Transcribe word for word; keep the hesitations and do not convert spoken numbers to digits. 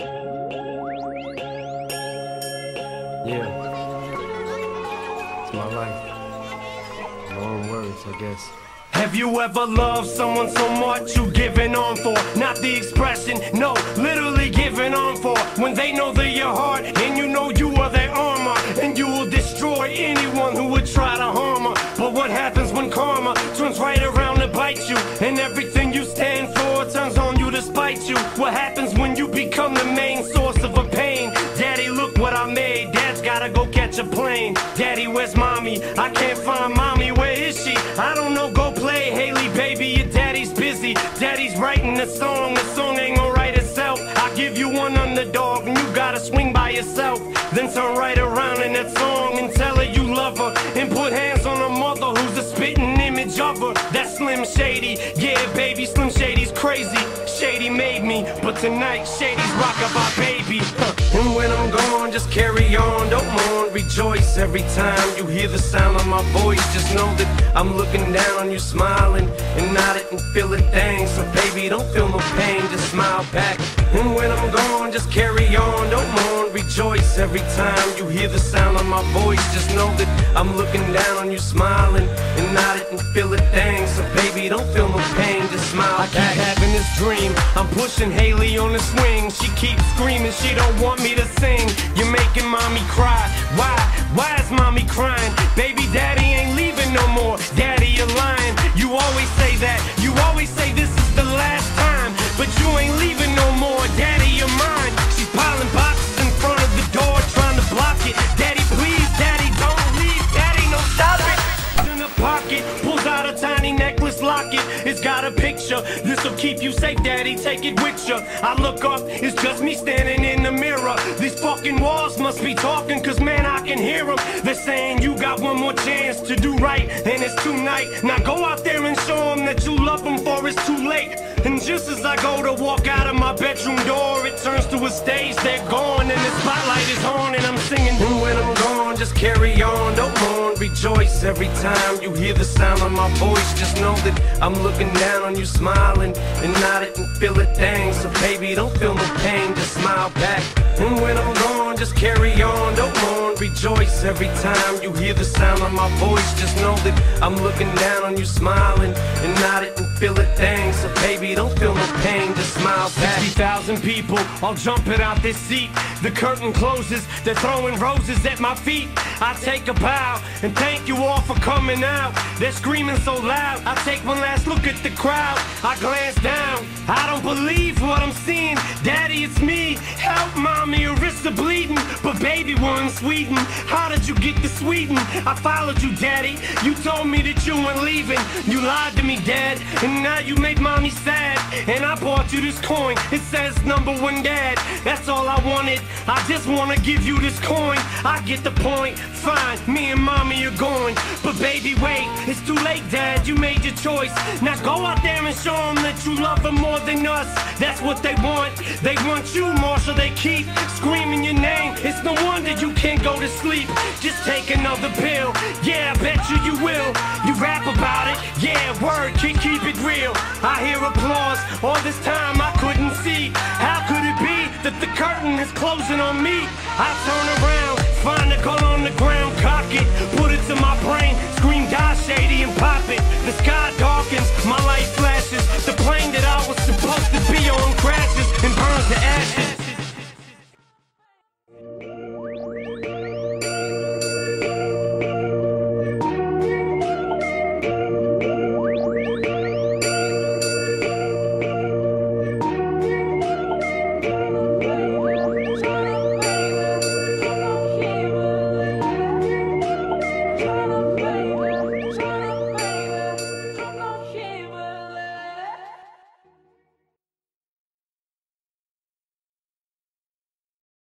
Yeah, it's my life. Long words, I guess. Have you ever loved someone so much you giving on for? Not the expression, no, literally giving on for. When they know they're your heart and you know you are their armor, and you will destroy anyone who would try to harm her. But what happens when karma turns right around to bite you, and everything you stand for turns on you to spite you? What happens when you become the main source of a pain? Daddy, look what I made. Dad's gotta go catch a plane. Daddy, where's mommy? I can't find mommy. Where is she? I don't know, go play. Haley, baby, your daddy's busy. Daddy's writing a song. The song ain't gonna write itself. I'll give you one underdog and you gotta swing by yourself. Then turn right around in that song and tell her you love her, and put hands on her mother who's a spitting image of her. That's Slim Shady. Yeah, baby, Slim Shady's crazy. Shady made me, but tonight Shady's rock-a-bye baby. Huh. And when I'm gone, just carry on, don't mourn, rejoice. Every time you hear the sound of my voice, just know that I'm looking down on you, smiling and nodding and feeling things. So baby, don't feel no pain, just smile back. And when I'm gone, just carry on, don't mourn, rejoice. Every time you hear the sound of my voice, just know that I'm looking down on you, smiling and nodding and feeling things. So baby, don't feel no pain, just smile back. I keep having this dream, I'm pushing Haley on the swing. She keeps screaming, she don't want me to sing. You're making mommy cry. Why? Why is mommy crying? Baby, daddy ain't leaving no more. Daddy, you're lying. You always say that. You always say this is the last time, but you ain't leaving no more. Daddy, you're mine. She's piling boxes in front of the door, trying to block it. Daddy, please. Daddy, don't leave. Daddy, no, stop it. In the pocket, pulls out a tiny necklace locket. It's got a picture. This'll keep you safe, daddy, take it with you. I look up, it's just me standing in the mirror. These fucking walls must be talking, cause man, I can hear them. They're saying you got one more chance to do right, and it's tonight. Now go out there and show them that you love them, for it's too late. And just as I go to walk out of my bedroom door, it turns to a stage, they're gone, and the spotlight is on, and I'm singing. And when I'm gone, just carry on, don't mourn, rejoice. Every time you hear the sound of my voice, just know that I'm looking down on you, smiling and nodding and feeling things. So baby, don't feel no pain, just smile back. And when I'm gone, just carry on, don't mourn, rejoice. Every time you hear the sound of my voice, just know that I'm looking down on you, smiling and nodding and feeling things. So baby, don't feel no pain, just smile back. sixty thousand people all jumping out this seat. The curtain closes, they're throwing roses at my feet. I take a bow and thank you all for coming out. They're screaming so loud, I take one last look at the crowd. I glance down, I don't believe what I'm seeing. Daddy, it's me, help mommy, your wrists are bleeding. But baby, we're in Sweden, how did you get to Sweden? I followed you, daddy, you told me that you weren't leaving. You lied to me, dad, and now you made mommy sad. And I bought you this coin, it says number one dad. That's all I wanted, I just wanna give you this coin. I get the point, fine, me and mommy are going. But baby, wait, it's too late, dad, you made your choice. Now go out there and show them that you love them more than us. That's what they want, they want you, Marshall. They keep screaming your name, it's no wonder you can't go to sleep. Just take another pill, yeah, I bet you you will. You rap about it, yeah, word, keep, keep it real. I hear applause, all this time I couldn't see. How could it be that the curtain is closing on me? I turn around, find a gun on the ground, cock it, put it to my brain, scream die Shady and pop it. The sky dark.